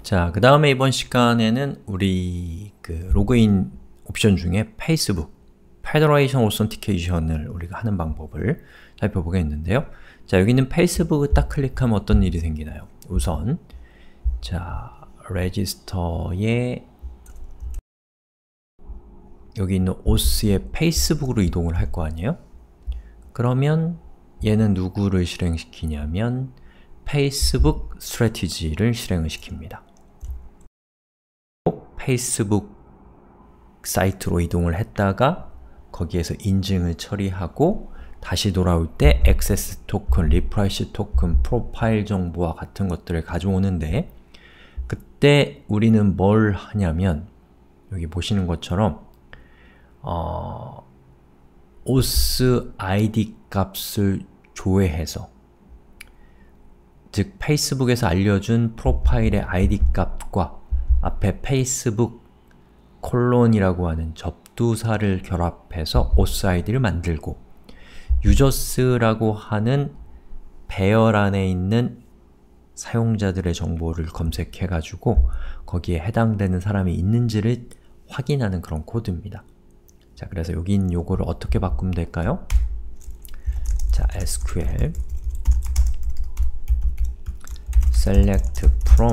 자, 그 다음에 이번 시간에는 우리 로그인 옵션 중에 페이스북 Federation Authentication을 우리가 하는 방법을 살펴보겠는데요. 자, 여기 있는 페이스북을 딱 클릭하면 어떤 일이 생기나요? 우선 자, 레지스터에 여기 있는 OS의 페이스북으로 이동을 할 거 아니에요? 그러면 얘는 누구를 실행시키냐면 페이스북 스트래티지를 실행을 시킵니다. 페이스북 사이트로 이동을 했다가 거기에서 인증을 처리하고 다시 돌아올 때 액세스 토큰, 리프레시 토큰, 프로파일 정보와 같은 것들을 가져오는데 그때 우리는 뭘 하냐면 여기 보시는 것처럼 OS ID 값을 조회해서 즉 페이스북에서 알려준 프로파일의 ID 값과 앞에 페이스북 콜론이라고 하는 접두사를 결합해서 OS ID를 만들고 유저스라고 하는 배열 안에 있는 사용자들의 정보를 검색해가지고 거기에 해당되는 사람이 있는지를 확인하는 그런 코드입니다. 자, 그래서 여기 있는 요거를 어떻게 바꾸면 될까요? 자, SQL select from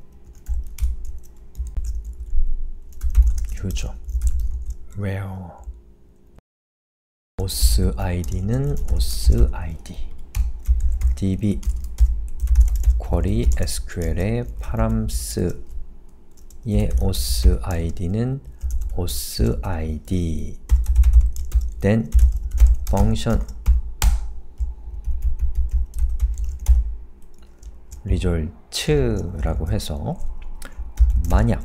user where OS ID는 OS ID db query SQL의 params 의 OS ID는 OS ID then function result라고 해서 만약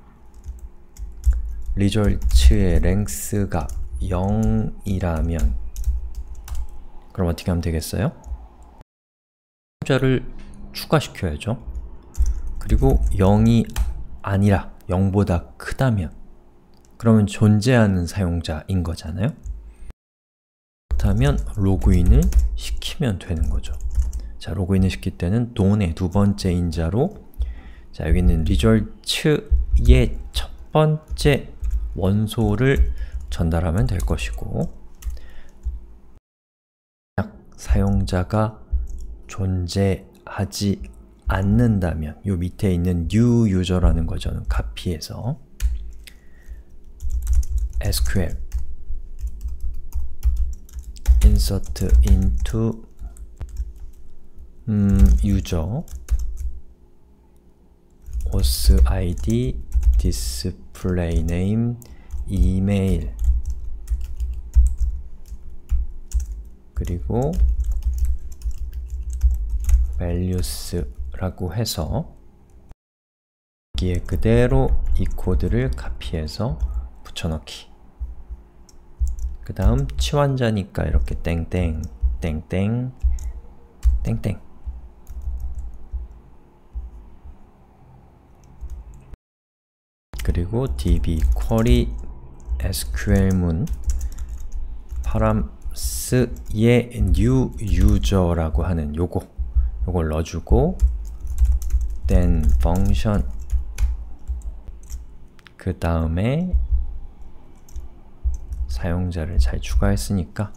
result의 length가 0이라면 그럼 어떻게 하면 되겠어요? 숫자를 추가시켜야죠. 그리고 0이 아니라 0보다 크다면 그러면 존재하는 사용자인 거잖아요? 그렇다면 로그인을 시키면 되는 거죠. 자, 로그인을 시킬 때는 don의 두 번째 인자로 자, 여기 있는 result의 첫 번째 원소를 전달하면 될 것이고 만약 사용자가 존재하지 않는다면 요 밑에 있는 new user라는 거 저는 카피해서 SQL insert into user OS ID display name email 그리고 values라고 해서 여기에 그대로 이 코드를 카피해서 붙여넣기 그 다음 치환자니까 이렇게 땡땡 땡땡 땡땡 그리고 db query SQL문 params의 new user라고 하는 요걸 넣어주고 then function 그 다음에 사용자를 잘 추가했으니까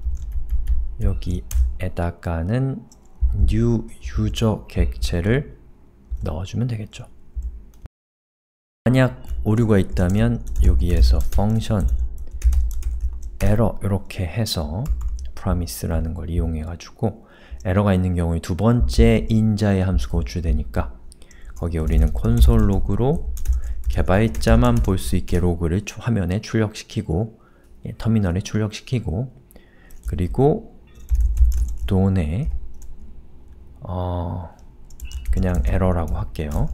여기에다가는 new user 객체를 넣어주면 되겠죠. 만약 오류가 있다면 여기에서 function error 이렇게 해서 promise라는 걸 이용해가지고 에러가 있는 경우에 두 번째 인자의 함수가 호출되니까 거기에 우리는 콘솔 로그로 개발자만 볼 수 있게 로그를 화면에 출력시키고 터미널에 출력시키고 그리고 don에 그냥 에러라고 할게요.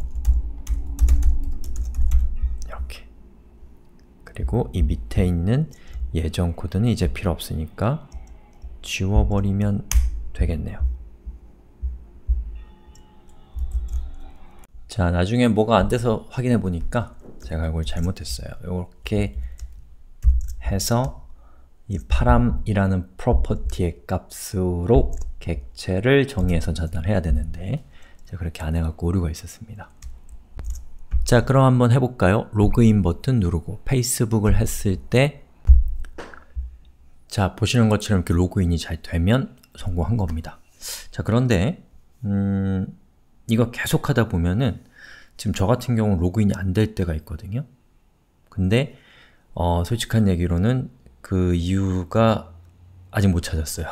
이렇게 그리고 이 밑에 있는 예전 코드는 이제 필요 없으니까 지워버리면 되겠네요. 자, 나중에 뭐가 안 돼서 확인해 보니까 제가 이걸 잘못했어요. 이렇게 해서 이 param이라는 프로퍼티의 값으로 객체를 정의해서 전달해야 되는데 제가 그렇게 안 해갖고 오류가 있었습니다. 자, 그럼 한번 해볼까요? 로그인 버튼 누르고 페이스북을 했을 때 자, 보시는 것처럼 이렇게 로그인이 잘 되면 성공한 겁니다. 자, 그런데 이거 계속 하다 보면은 지금 저 같은 경우는 로그인이 안 될 때가 있거든요. 근데 솔직한 얘기로는 그 이유가 아직 못 찾았어요.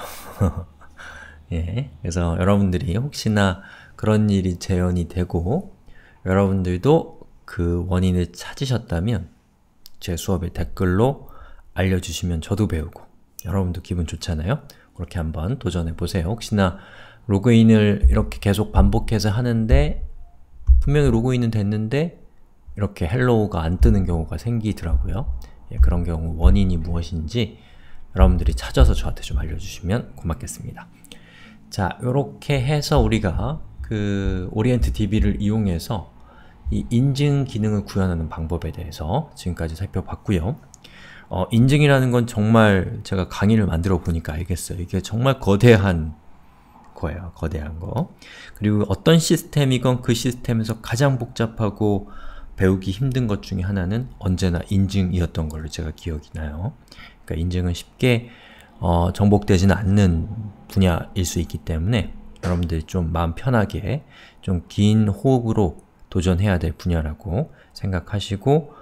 예, 그래서 여러분들이 혹시나 그런 일이 재현이 되고 여러분들도 그 원인을 찾으셨다면 제 수업에 댓글로 알려주시면 저도 배우고 여러분도 기분 좋잖아요? 그렇게 한번 도전해보세요. 혹시나 로그인을 이렇게 계속 반복해서 하는데 분명히 로그인은 됐는데 이렇게 헬로우가 안 뜨는 경우가 생기더라고요. 예, 그런 경우 원인이 무엇인지 여러분들이 찾아서 저한테 좀 알려주시면 고맙겠습니다. 자, 요렇게 해서 우리가 그 오리엔트DB를 이용해서 이 인증 기능을 구현하는 방법에 대해서 지금까지 살펴봤고요. 인증이라는 건 정말 제가 강의를 만들어 보니까 알겠어요. 이게 정말 거대한 거예요. 거대한 거. 그리고 어떤 시스템이건 그 시스템에서 가장 복잡하고 배우기 힘든 것 중에 하나는 언제나 인증이었던 걸로 제가 기억이 나요. 그러니까 인증은 쉽게 정복되지는 않는 분야일 수 있기 때문에 여러분들이 좀 마음 편하게 좀 긴 호흡으로 도전해야 될 분야라고 생각하시고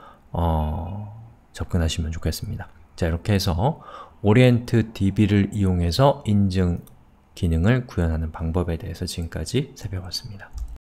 접근하시면 좋겠습니다. 자, 이렇게 해서 오리엔트DB를 이용해서 인증 기능을 구현하는 방법에 대해서 지금까지 살펴봤습니다.